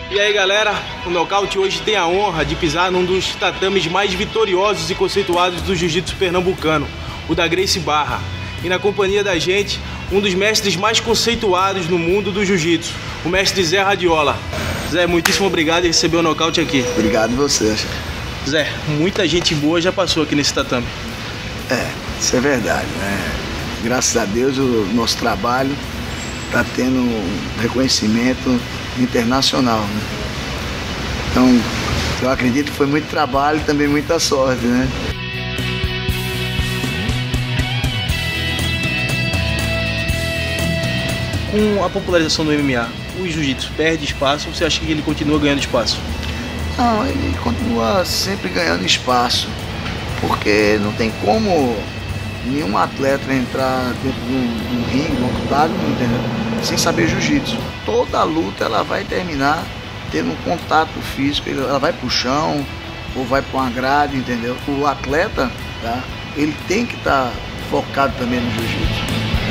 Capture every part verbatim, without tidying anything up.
E aí galera, o Nocaute hoje tem a honra de pisar num dos tatames mais vitoriosos e conceituados do jiu-jitsu pernambucano, o da Gracie Barra. E na companhia da gente, um dos mestres mais conceituados no mundo do jiu-jitsu, o mestre Zé Radiola. Zé, muitíssimo obrigado por receber o Nocaute aqui. Obrigado você. Zé, muita gente boa já passou aqui nesse tatame. É, isso é verdade, né? Graças a Deus o nosso trabalho está tendo um reconhecimento internacional, né? Então, eu acredito que foi muito trabalho e também muita sorte, né? Com a popularização do M M A, o jiu-jitsu perde espaço ou você acha que ele continua ganhando espaço? Não, ele continua sempre ganhando espaço, porque não tem como nenhum atleta entrar dentro de um, de um ringue, um octágono, entendeu? Sem saber jiu-jitsu. Toda luta ela vai terminar tendo um contato físico, ela vai pro chão ou vai para uma grade, entendeu? O atleta, tá? Ele tem que estar tá focado também no jiu-jitsu.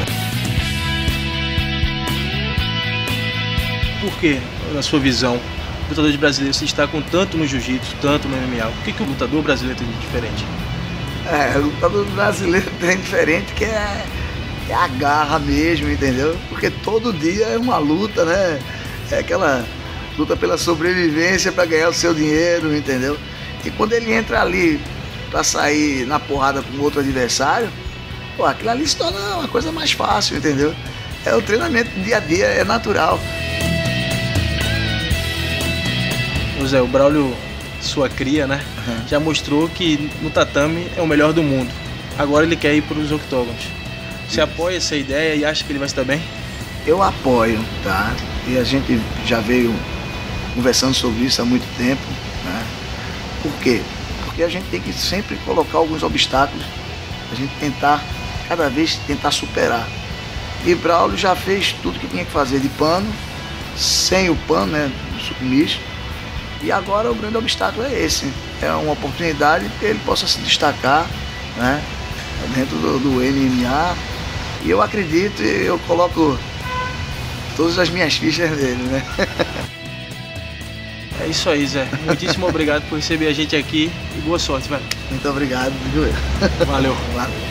Por que, na sua visão, o lutador brasileiro se destacam tanto no jiu-jitsu, tanto no M M A? Por que, que o lutador brasileiro tem de diferente? É, o lutador brasileiro tem diferente que é, é a garra mesmo, entendeu? Porque todo dia é uma luta, né? É aquela luta pela sobrevivência para ganhar o seu dinheiro, entendeu? E quando ele entra ali para sair na porrada com outro adversário, pô, aquilo ali se torna uma coisa mais fácil, entendeu? É o treinamento dia a dia, é natural. Zé, o Braulio, sua cria, né? Uhum. Já mostrou que no tatame é o melhor do mundo. Agora ele quer ir para os octógonos. Você apoia essa ideia e acha que ele vai estar bem? Eu apoio, tá? E a gente já veio conversando sobre isso há muito tempo, né? Por quê? Porque a gente tem que sempre colocar alguns obstáculos, a gente tentar, cada vez tentar superar. E Braulio já fez tudo que tinha que fazer de pano, sem o pano, né? Do sucumiço. E agora o grande obstáculo é esse. É uma oportunidade que ele possa se destacar, né, dentro do, do M M A. E eu acredito e eu coloco todas as minhas fichas nele, né? É isso aí, Zé. Muitíssimo obrigado por receber a gente aqui e boa sorte, velho. Muito obrigado, viu? Valeu. Valeu.